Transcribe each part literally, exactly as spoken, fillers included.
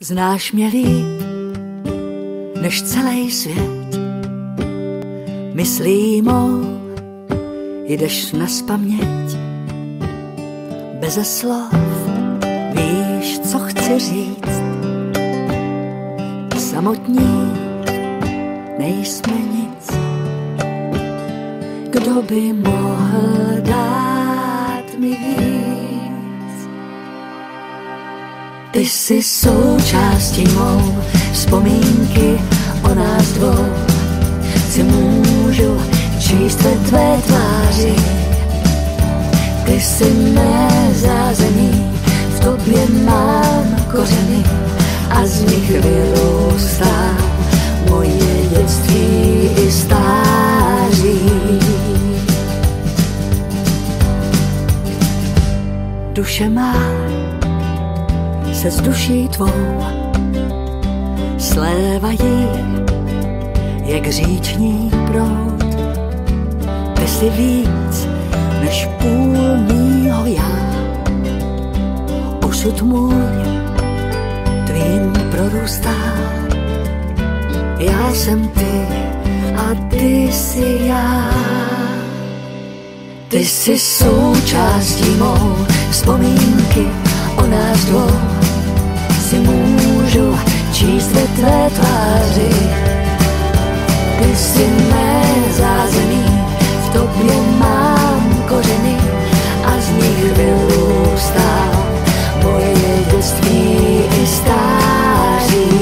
Znáš mě líp než celý svět, myslí mou jdeš naspaměť. Beze slov víš, co chci říct, samotní nejsme nic. Kdo by mohl dát mi víc? Ty jsi součástí mou, vzpomínky o nás dvou si můžu číst ve tvé tváři. Ty jsi mé zázemí, v tobě mám kořeny a z nich vyrůstá moje dětství i stáří. Duše má se s duší tvou slévají jak říční proud. Ty jsi víc než půl mýho já, osud můj tvým prorůstá. Já jsem ty a ty jsi já. Ty jsi součástí mou, vzpomínky o nás dvou si můžu číst ve tvé tváři. Ty jsi mé zázemí, v tobě mám kořeny a z nich vyrůstá moje dětství i stáří.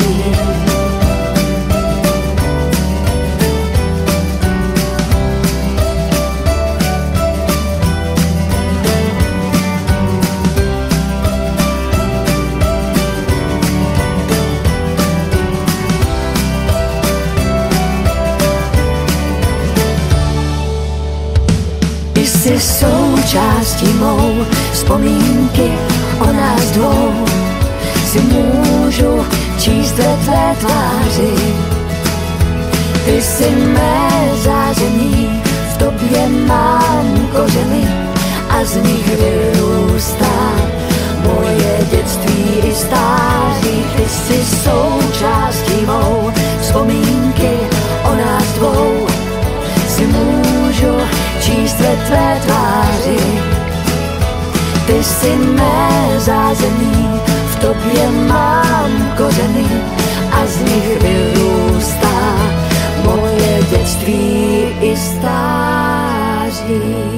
Jsi součástí mou, vzpomínky o nás dvou si můžu číst ve tvé tváři. Ty jsi mé zázemí, v tobě mám kořeny a z nich vyrůstá moje dětství i stáří. Ty jsi součástí mou, vzpomínky o nás dvou si můžu číst ve tvé tváři. Ty jsi mé zázemí, v tobě mám kořeny a z nich vyrůstá moje dětství i stáří.